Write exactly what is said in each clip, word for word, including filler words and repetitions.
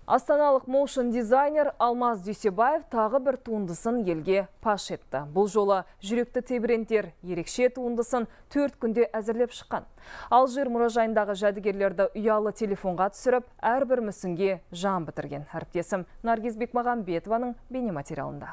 Астаналық моушн дизайнер Алмаз Дүйсебаев тағы бір туындысын елге паш етті. Бұл жолы жүректі тебірентер ерекше туындысын төрт күнде әзірлеп шыққан. Алжир мұражайындағы жәдігерлерді ұялы телефонға түсіріп, әрбір мүсінге жан бітірген. Әріптесім Наргиз Бекмағамбетованың бейнематериалында.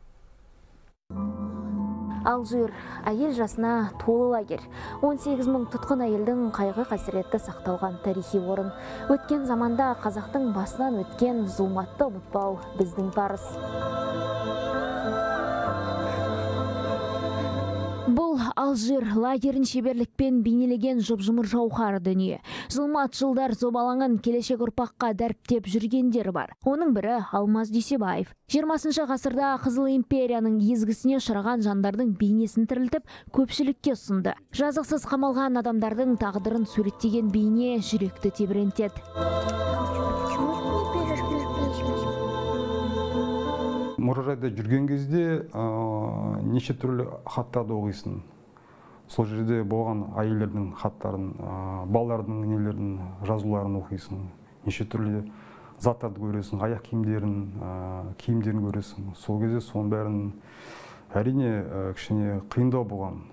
Алжир әйел жасына толы лагерь. он сегіз мың тұтқын әйелдің қайғы қасіретті сақталған тарихи орын. Өткен заманда қазақтың басынан өткен зұлматты ұмытпау біздің парыз. Бұл Алжир лагерін шеберлікпен бейнелеген жұп-жұмыр жауһар дүние. Зұлмат жылдар зобалаңын келешек ұрпаққа дәріптеп жүргендер бар. Оның бірі Алмаз Дүйсебаев. жиырмасыншы ғасырда Қызыл империяның езгісіне ұшыраған жандардың бейнесін тірілтіп, көпшілікке ұсынды. Жазықсыз қамалған адамдардың тағдырын суреттеген бейне жүректі тебірентеді. Мұражайда жүрген кезде неше түрлі хаттарды оқисың. Сол жерде болған әйелдердің хаттарын, балалардың нелердің жазуларын оқисың. Неше түрлі заттарды көресің, аяқ киімдерін, киімдерін көресің. Сол кезде соның бәрін әрине кішкене қиындау болған.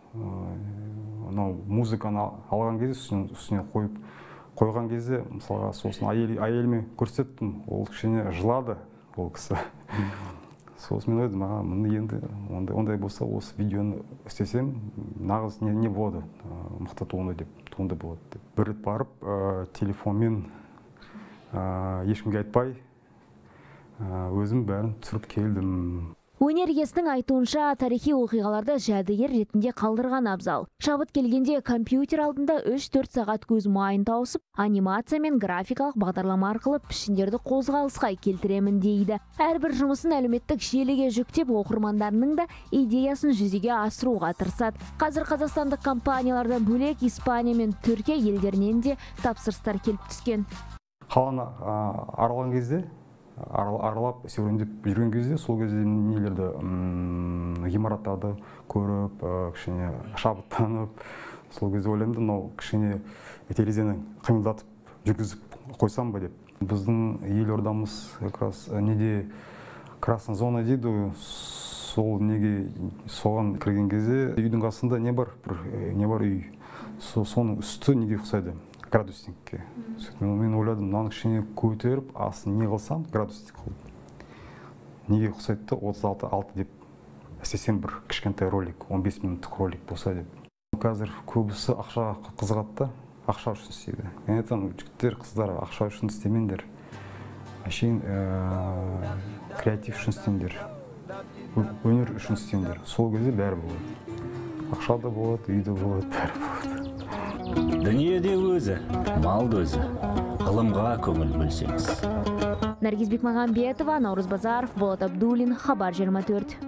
Музыканы алған кезде үстіне қойып қойған кезде, мысалға сосын әйеліме көрсеттім, ол кішкене жылады. Ол кісі. Сосын мен ойдым, мені енді ондай болса осы видеоны істесем, нағыз не болады, мықты туынды деп, туынды болады деп. Бір рет барып, телефонмен ешкімге айтпай, өзім бәрін түсіріп келдім. Өнер иесінің айтуынша тарихи оқиғаларды жәдігер ретінде қалдырған абзал. Шабыт келгенде компьютер алдында үш-төрт сағат көз майын тауысып, анимация мен графикалық бағдарлама арқылы пішіндерді қозғалысқа келтіремін дейді. Әрбір жұмысын әлеуметтік желіге жүктеп, оқырмандарының да идеясын жүзеге асыруға тырысады. Қазір қазақстандық компаниялардан бөлек Испания мен Түркия елдерінен де тапсырыстар келіп түскен. Қаланы аралаған кезде аралап серуендеп жүрген кезде, сол кезде нелерді, ғимараттарды көріп, кішкене шабыттанып, сол кезде ойлаймын, мынау кішкене терезені қимылдатып жүргізіп қойсам ба деп. Біздің елордамыз как раз неде красный зона дейді, сол неге соған кірген кезде үйдің қасында не бар, не бар үй, соның үсті неге ұқсайды? Градусникке. Мен ойладым, мынаны кішкене көтеріп, асын не қылсам, градусник қылып. Неге ұқсайды, отыз алты деп істесем бір кішкентай ролик, он бес минуттық ролик болса деп. Қазір көбісі ақша қызығатты, ақша үшін істейді. Мен айтам, жігіттер, қыздар, ақша үшін істемеңдер. Әшейін креатив үшін істеңдер. Өнер үшін істеңдер. Сол кезде бәрі болады. Ақша да болады, үйде болады, бәрі болады. Дүниеде өзі, малды өзі, ғылымға көңіл бөлсеңіз. Наргиз Бекмағамбетова, Наурыз Базаров, Болат Абдуллин, Хабар жиырма төрт.